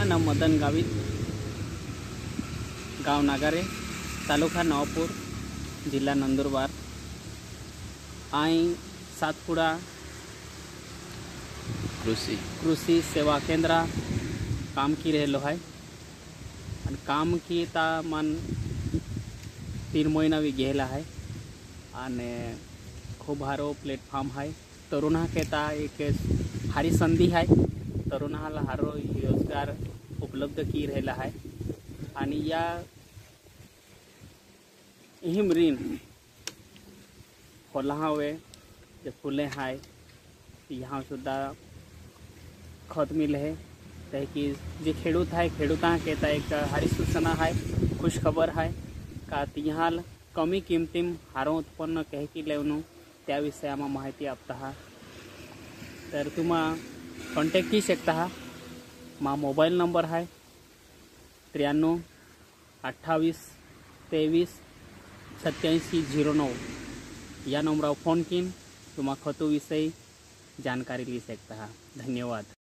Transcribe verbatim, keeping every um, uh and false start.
मा नाम मदन गावित, गांव नागारे, तालुका नवापूर, जिला नंदुरबार। आई सातपुड़ा कृषि कृषि सेवा केंद्र काम की रहेलो है। आणि काम की ता मन तीन महीना भी गेला है। आणि खूब हारो प्लेटफॉर्म है। तरुणा के ता एक हारी संधि है। तरुणाला हारो रोजगार उपलब्ध की रहेला है। आणि या हिम ऋण खोलावे जे फुले है यहाँ सुद्धा खत मिले है। ते कि जे खेडूत है खेडूता के ता एक हारी सूचना है, खुश खबर है का यहाँ कमी किमतीम हारो उत्पन्न कह की लेवनु त्या विषयामा माहिती आपता हा। तर तुम्हा कॉन्टॅक्ट की शकता हा। मा मोबाईल नंबर है त्र्याण्णव अठ्ठावीस तेवीस सत्याऐंशी झिरो नऊ। या नंबरावर फोन कीन तुम्हा खतु विषयी जानकारी ली सकता हा। धन्यवाद।